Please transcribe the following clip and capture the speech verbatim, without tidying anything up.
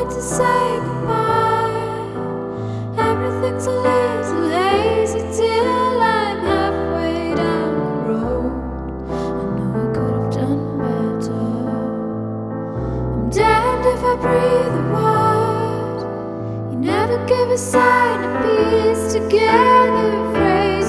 moment to say goodbye. Everything's a little hazy till I'm halfway down the road. I know I could have done better. I'm damned if I breathe a word. You never give a sign of peace together. Phrase